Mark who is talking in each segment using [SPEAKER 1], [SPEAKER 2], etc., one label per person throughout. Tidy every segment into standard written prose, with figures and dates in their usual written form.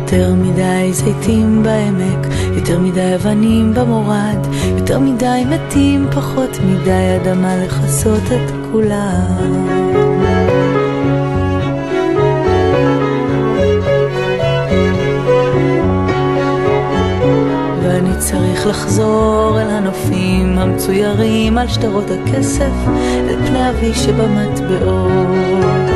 [SPEAKER 1] יותר מדי זיתים בעמק, יותר מדי אבנים במורד, יותר מדי מתים, פחות מדי אדמה לחסות את כולם. ואני צריך לחזור אל הנופים המצוירים על שטרות הכסף, אל פני אבי שבמטבעות.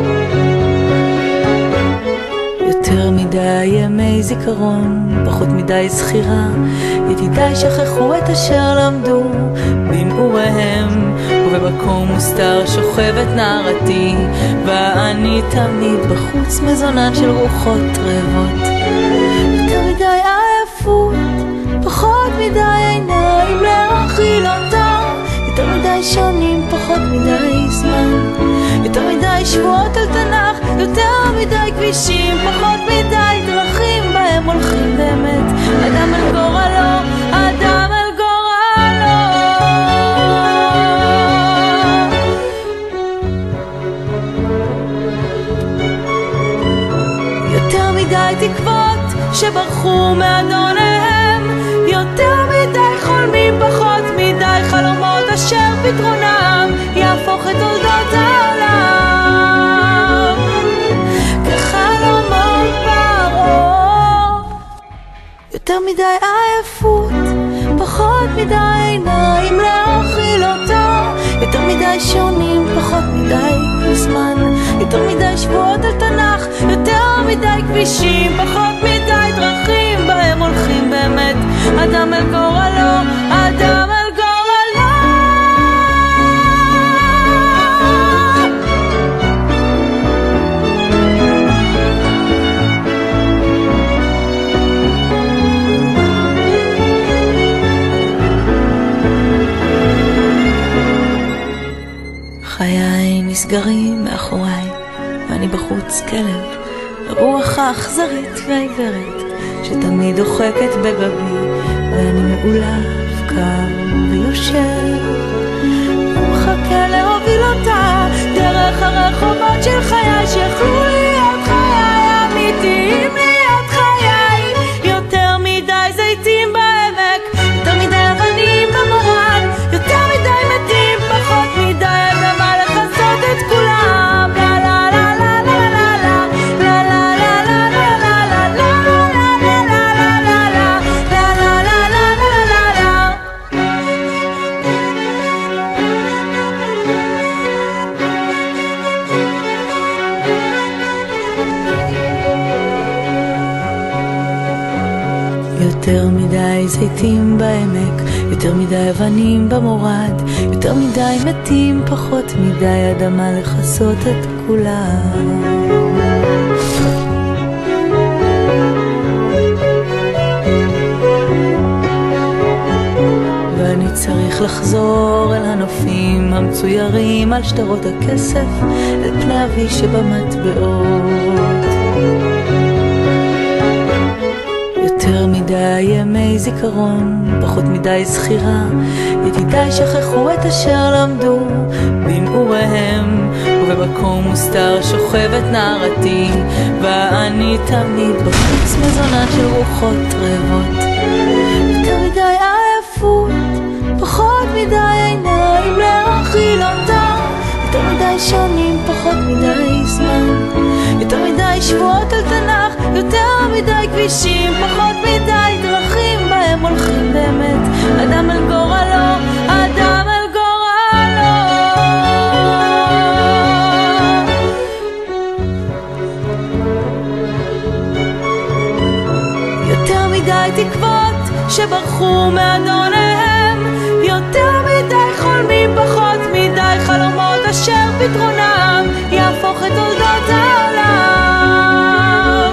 [SPEAKER 1] יותר מדי ימי זיכרון, פחות מדי זכירה, ידידיי שכחו את אשר למדו בנעוריהם, ובמקום מוסתר שוכבת נערתי, ואני תמיד בחוץ מזונן של רוחות רבות. יותר מדי עייפות, פחות מדי עיניים להאכיל אותה, יותר מדי שונים, פחות מדי זמן, יותר מדי שבועות על תנ"ך, יותר מדי כבישים, פחות מדי דרכים בהם הולכים באמת אדם אל גורלו, אדם אל גורלו. יותר מדי תקוות שברחו מאדוניהם, יותר מדי חולמים, פחות מדי חלומות אשר פתרונם יהפוך את תולדות העולם כחלומות באור. יותר מדי עייפות, פחות מדי עיניים להאכיל אותה, יותר מדי שונים, פחות מדי זמן, יותר מדי שבועות על תנ"ך, יותר מדי כבישים, פחות מדי דרכים בהם הולכים באמת אדם אל גורלו, אדם אל גורלו. חיי נסגרים מאחוריי, ואני בחוץ כלב, הרוח האכזרית והעיוורת שתמיד דוחקת בגבי, ואני מעולב קר ויושב ומחכה להוביל אותה דרך הרחובות של חיי שיכלו להיות חיי אמיתיים, להיות חיי. יותר מדי זיתים בעמק, יותר מדי אבנים במורד, יותר מדי מתים, פחות מדי אדמה לחסות את כולם. יותר מדי זיתים בעמק, יותר מדי אבנים במורד, יותר מדי מתים, פחות מדי אדמה לחסות את כולם. ואני צריך לחזור אל הנופים המצוירים על שטרות הכסף, אל פני אבי שבמטבעות. יותר מדי ימי זיכרון, פחות מדי זכירה, ידידיי שכחו את אשר למדו בנעוריהם, ובמקום מוסתר שוכבת נערתי, ואני תמיד בחוץ מזונן של רוחות רבות. יותר מדי עייפות, פחות מדי עיניים להאכיל אותה, יותר מדי שונים, פחות מדי זמן, יותר מדי שבועות על תנ"ך, יותר מדי כבישים, פחות מדי דרכים בהם הולכים באמת אדם אל גורלו, אדם אל גורלו. יותר מדי תקוות שברחו מאדוניהם, יותר מדי חולמים, פחות מדי חלומות אשר פתרונם יהפוך את תולדות העולם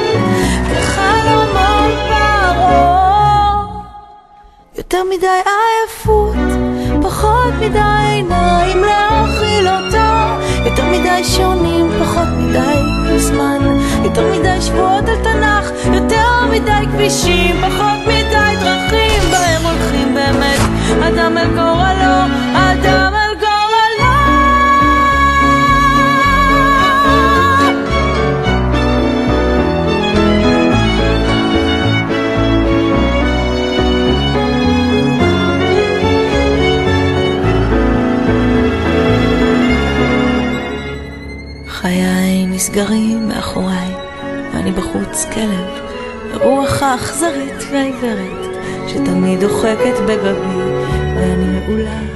[SPEAKER 1] כחלומות באור. יותר מדי עייפות, פחות מדי עיניים להאכיל אותה, יותר מדי שונים, פחות מדי זמן, יותר מדי שבועות על תנ"ך, יותר מדי כבישים, פחות מדי דרכים בהם הולכים באמת אדם אל גורלו, אדם אל גורלו. סגרים מאחוריי, ואני בחוץ כלב, הרוח האכזרית והעיוורת, שתמיד דוחקת בגבי, ואני מעולה